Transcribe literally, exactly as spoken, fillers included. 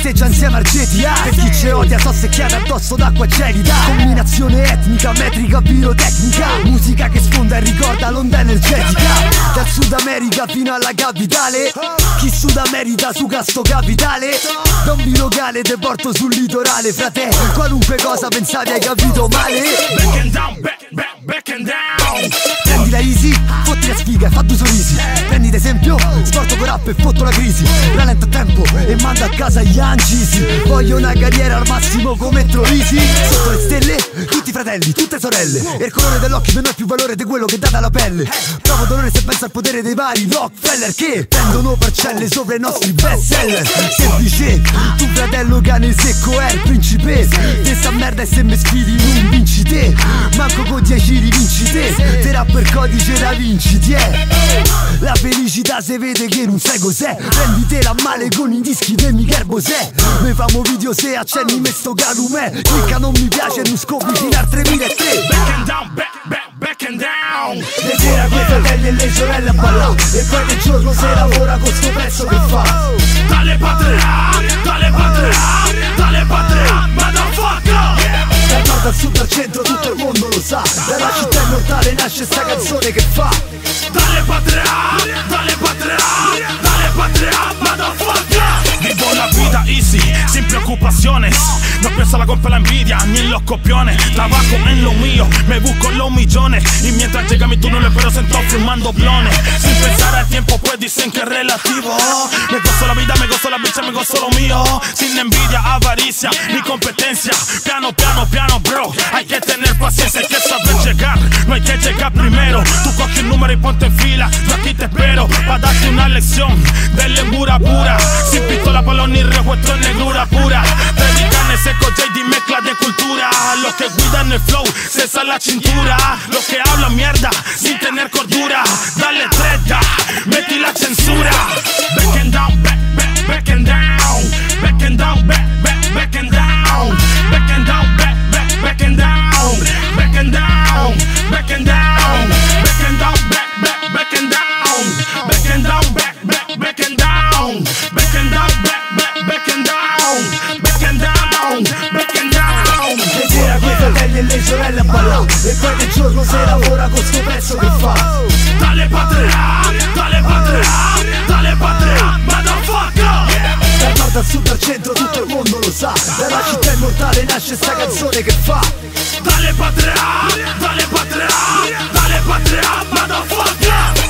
festeggia insieme al G T A. Per chi ci odia so secchiata addosso d'acqua gelida. Combinazione etnica, metrica, pirotecnica. Musica che sfonda e ricorda l'onda energetica. Dal Sud America fino alla capitale. Chi suda merita su sto capitale. Da un bilocale te porto sul litorale. Frate, qualunque cosa pensavi hai capito male. Back and down, back, back, back and down. Prendila easy, fotti la sfiga e fa due sorrisi. Prendi ad esempio, sporto con rap e fotto la crisi. Rallenta a tempo e manda a casa gli angisi. Voglio una carriera al massimo come Troisi. Sotto le stelle, tutti fratelli, tutte sorelle. E il colore dell'occhio per noi ha più valore di quello che dà dalla pelle. Provo dolore se penso al potere dei vari Rockefeller che prendono parcelle sopra i nostri best seller. Semplice, tu fratello cane secco è il principe. Te sta merda e se mi sfidi non vinci te. Manco con dieci rivinci te. Te rapper codice da vinci ti è. La felicità se vede che non sai cos'è. Prenditela male con i dischi di Michel Bosè. Noi famo video se accenni me sto calumè. Clicca non mi piace e non scopri fino al tremilatré. Back and down, back, back, back and down. Le sera coi fratelli e le sorelle a ballare. E poi del giorno se lavora con sto pezzo che fa. Dalle patria, dalle patria, dalle patria, motherfucker. Dal nord al sud al centro tutto il mondo lo sa. Dalla città immortale nasce sta canzone che fa. Dalle patria, dalle patria, dalle patria, motherfucker. Vivo la vida easy, sin preocupaciones. No pienso la compra la envidia ni en los copiones. Trabajo en lo mío, me busco los millones. Y mientras llega mi turno, pero sento fumando blones. Sin pensar al tiempo, pues dicen que es relativo. Me gozo la vida, me gozo la bicha, me gozo lo mío. Sin envidia, avaricia, ni competencia. Piano, piano, piano, bro. Hay que tener paciencia, hay que saber llegar. No hay que llegar primero. Tú coge un número y ponte en fila. Yo aquí te espero, para darte una lección de lengura pura. Sin pistola, palo ni revuelto en negrura pura. Predican ese J D mezcla de cultura. Los que cuidan el flow, cesa la cintura. Los que hablan mierda sin tener cordura. Dale treta, metí la censura. Back and down, back, back, back and down. Back and down, back, back, back and down. Back and down, back, back, back and down. Back and down, back and down. Back and down, back, back, back and down. Back and down, back, back, back and down. Back and down, back, back, back and down. Back and down, back and down. Le sera coi fratelli e le sorelle a ballare. E poi del giorno se lavora con sto pezzo che fa. Dalle patria, dalle patria, dalle patria, motherfucker. Dal nord al sud al centro tutto il mondo lo sa. Dalla città immortale nasce sta canzone che fa. Dalle patria, dalle patria, dalle patria, motherfucker.